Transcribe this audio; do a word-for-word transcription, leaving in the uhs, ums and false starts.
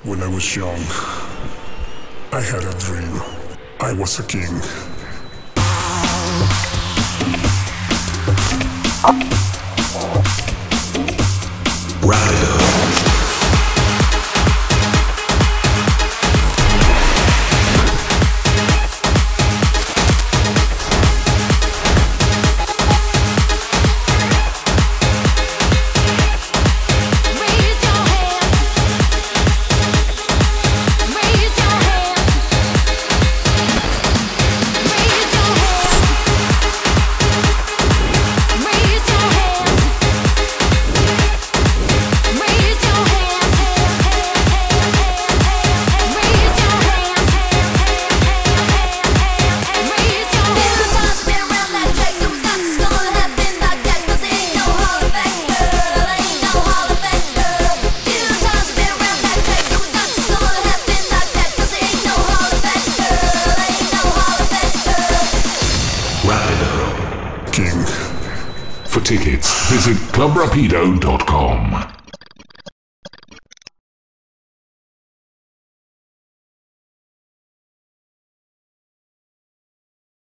When I was young, I had a dream. I was a king. Rapido. King. For tickets, visit club rapido dot com.